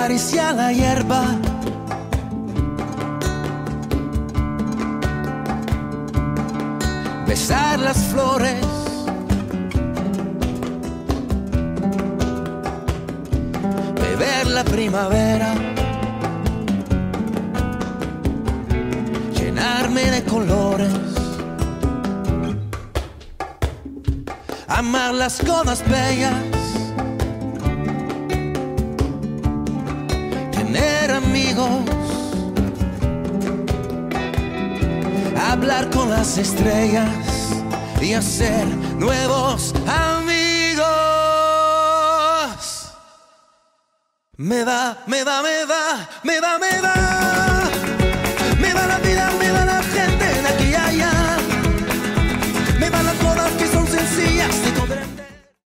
acariciar la hierba, besar las flores, beber la primavera, llenarme de colores, amar las cosas bellas, tener amigos, hablar con las estrellas y hacer nuevos amigos. Me da, me da, me da, me da, me da.